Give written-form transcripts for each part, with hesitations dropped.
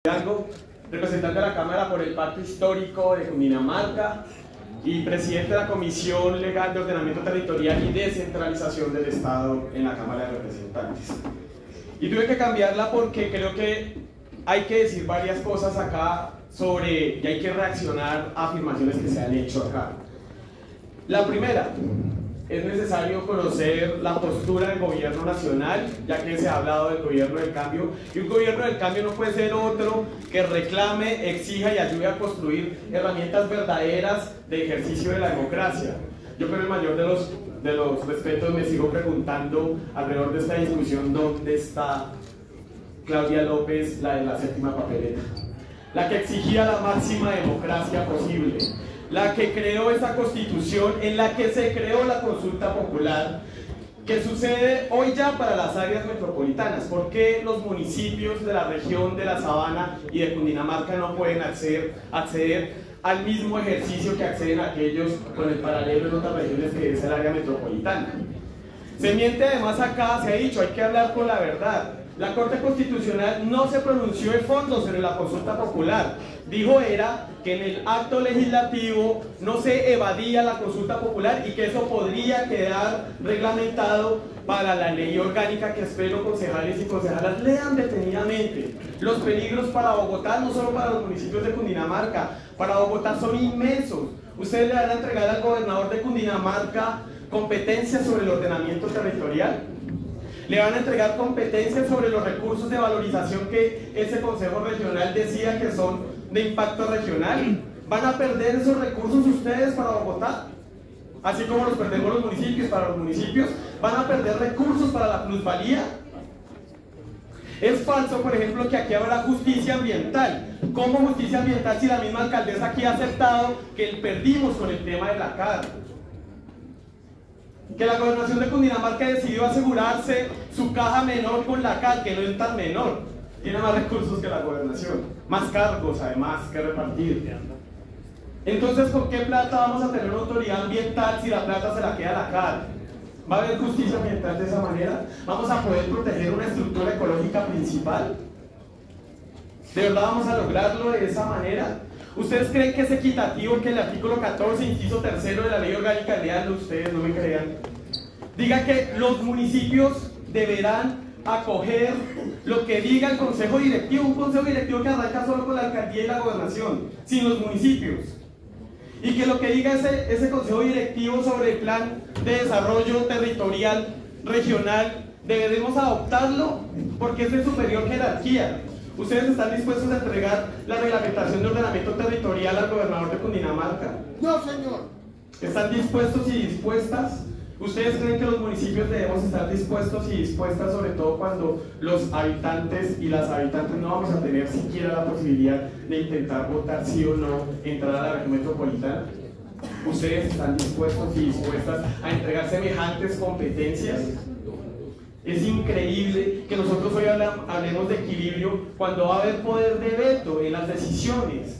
Representante de la Cámara por el Pacto Histórico de Cundinamarca y presidente de la Comisión Legal de Ordenamiento Territorial y Descentralización del Estado en la Cámara de Representantes. Y tuve que cambiarla porque creo que hay que decir varias cosas acá y hay que reaccionar a afirmaciones que se han hecho acá. La primera, es necesario conocer la postura del gobierno nacional, ya que se ha hablado del gobierno del cambio, y un gobierno del cambio no puede ser otro que reclame, exija y ayude a construir herramientas verdaderas de ejercicio de la democracia. Yo con el mayor de los respetos me sigo preguntando alrededor de esta discusión dónde está Claudia López, la de la séptima papeleta, la que exigía la máxima democracia posible, la que creó esa constitución en la que se creó la consulta popular, que sucede hoy ya para las áreas metropolitanas. ¿Por qué los municipios de la región de la Sabana y de Cundinamarca no pueden acceder al mismo ejercicio que acceden aquellos con el paralelo en otras regiones que es el área metropolitana? Se miente además acá, se ha dicho, hay que hablar con la verdad. La Corte Constitucional no se pronunció de fondo sobre la consulta popular. Dijo era que en el acto legislativo no se evadía la consulta popular y que eso podría quedar reglamentado para la ley orgánica, que espero concejales y concejalas lean detenidamente. Los peligros para Bogotá, no solo para los municipios de Cundinamarca, para Bogotá son inmensos. Ustedes le van a entregar al gobernador de Cundinamarca competencias sobre el ordenamiento territorial. Le van a entregar competencias sobre los recursos de valorización que ese Consejo Regional decía que son de impacto regional. ¿Van a perder esos recursos ustedes para Bogotá? Así como los perdemos los municipios, para los municipios. ¿Van a perder recursos para la plusvalía? Es falso, por ejemplo, que aquí habrá justicia ambiental. ¿Cómo justicia ambiental si la misma alcaldesa aquí ha aceptado que perdimos con el tema de la CAR? Que la gobernación de Cundinamarca decidió asegurarse su caja menor con la CAR, que no es tan menor, tiene más recursos que la gobernación, más cargos además que repartir. Entonces, ¿con qué plata vamos a tener una autoridad ambiental si la plata se la queda la CAR? ¿Va a haber justicia ambiental de esa manera? ¿Vamos a poder proteger una estructura ecológica principal? ¿De verdad vamos a lograrlo de esa manera? ¿Ustedes creen que es equitativo que el artículo 14, inciso 3 de la ley orgánica, leanlo ustedes, no me crean, diga que los municipios deberán acoger lo que diga el consejo directivo, un consejo directivo que arranca solo con la alcaldía y la gobernación, sin los municipios? Y que lo que diga ese consejo directivo sobre el plan de desarrollo territorial regional, deberemos adoptarlo porque es de superior jerarquía. ¿Ustedes están dispuestos a entregar la reglamentación de ordenamiento territorial al gobernador de Cundinamarca? No, señor. ¿Están dispuestos y dispuestas? ¿Ustedes creen que los municipios debemos estar dispuestos y dispuestas, sobre todo cuando los habitantes y las habitantes no vamos a tener siquiera la posibilidad de intentar votar sí o no, entrar a la región metropolitana? ¿Ustedes están dispuestos y dispuestas a entregar semejantes competencias? Es increíble que nosotros hoy hablemos de equilibrio cuando va a haber poder de veto en las decisiones.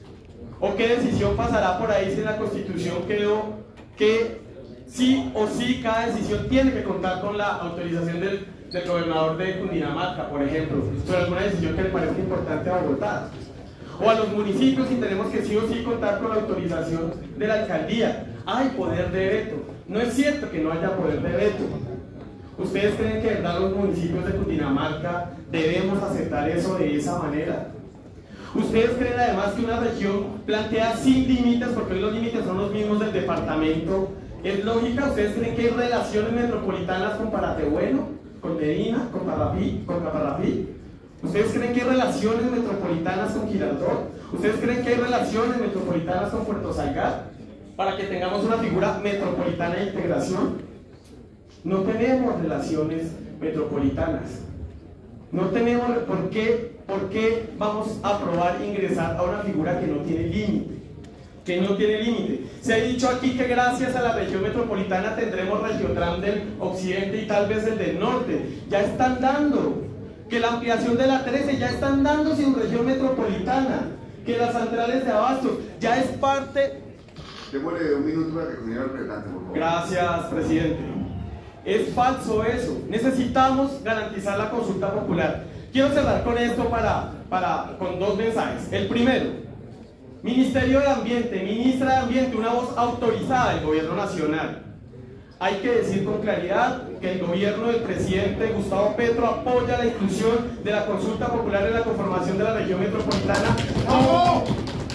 ¿O qué decisión pasará por ahí si en la Constitución quedó que sí o sí cada decisión tiene que contar con la autorización del gobernador de Cundinamarca, por ejemplo, sobre alguna decisión que le parezca importante a Bogotá? O a los municipios si tenemos que sí o sí contar con la autorización de la alcaldía. Hay poder de veto. No es cierto que no haya poder de veto. ¿Ustedes creen que de verdad los municipios de Cundinamarca debemos aceptar eso de esa manera? ¿Ustedes creen además que una región plantea sin límites, porque hoy los límites son los mismos del departamento, es lógica? ¿Ustedes creen que hay relaciones metropolitanas con Paratebueno, con Medina, con Caparrafí? ¿Ustedes creen que hay relaciones metropolitanas con Girardot? ¿Ustedes creen que hay relaciones metropolitanas con Puerto Salgar para que tengamos una figura metropolitana de integración? No tenemos relaciones metropolitanas. No tenemos. ¿Por qué vamos a aprobar ingresar a una figura que no tiene límite? Que no tiene límite. Se ha dicho aquí que gracias a la región metropolitana tendremos Regiotram del occidente y tal vez el del norte. Ya están dando. Que la ampliación de la 13 ya están dando sin región metropolitana. Que las centrales de abasto ya es parte. Démosle un minuto para que comience el representante, por favor. Gracias, presidente. Es falso eso. Necesitamos garantizar la consulta popular. Quiero cerrar con esto para con dos mensajes. El primero: Ministerio de Ambiente, Ministra de Ambiente, una voz autorizada del Gobierno Nacional. Hay que decir con claridad que el gobierno del presidente Gustavo Petro apoya la inclusión de la consulta popular en la conformación de la región metropolitana como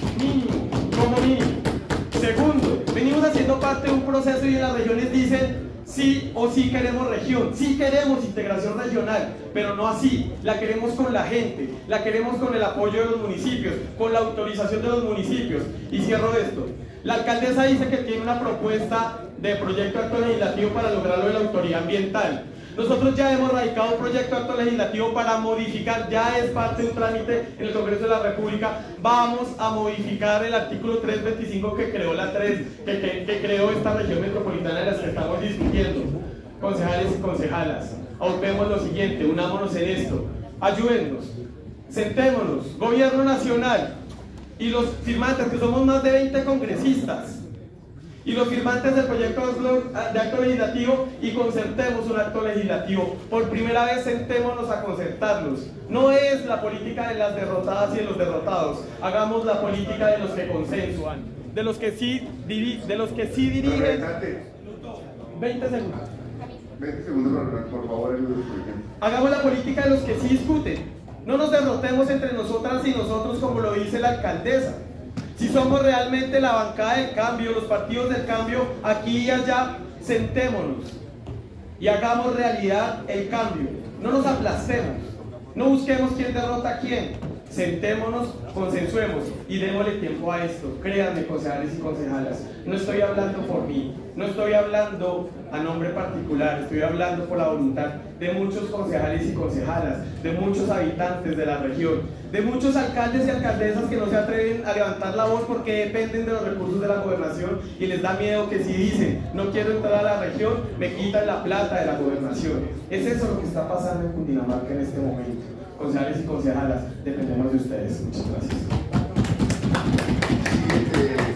mínimo. Segundo, venimos haciendo parte de un proceso y en las regiones dicen sí o sí queremos región, sí queremos integración regional, pero no así, la queremos con la gente, la queremos con el apoyo de los municipios, con la autorización de los municipios. Y cierro esto: la alcaldesa dice que tiene una propuesta de proyecto de acto legislativo para lograrlo de la autoridad ambiental. Nosotros ya hemos radicado un proyecto de acto legislativo para modificar, ya es parte de un trámite en el Congreso de la República. Vamos a modificar el artículo 325 que creó que creó esta región metropolitana de las que estamos discutiendo. Concejales y concejalas, aupemos lo siguiente, unámonos en esto, ayúdennos, sentémonos, Gobierno Nacional y los firmantes, que somos más de 20 congresistas, y los firmantes del proyecto de acto legislativo, y concertemos un acto legislativo. Por primera vez sentémonos a concertarnos. No es la política de las derrotadas y de los derrotados. Hagamos la política de los que consensuan, de los que sí dirigen. 20 segundos. 20 segundos, por favor. Hagamos la política de los que sí discuten. No nos derrotemos entre nosotras y nosotros como lo dice la alcaldesa. Si somos realmente la bancada del cambio, los partidos del cambio, aquí y allá, sentémonos y hagamos realidad el cambio. No nos aplastemos, no busquemos quién derrota a quién. Sentémonos, consensuemos y démosle tiempo a esto. Créanme, concejales y concejalas, no estoy hablando por mí, no estoy hablando a nombre particular, estoy hablando por la voluntad de muchos concejales y concejalas, de muchos habitantes de la región, de muchos alcaldes y alcaldesas que no se atreven a levantar la voz porque dependen de los recursos de la gobernación y les da miedo que si dicen no quiero entrar a la región, me quitan la plata de la gobernación. Es eso lo que está pasando en Cundinamarca en este momento. Concejales y concejalas, dependemos de ustedes. Muchas gracias.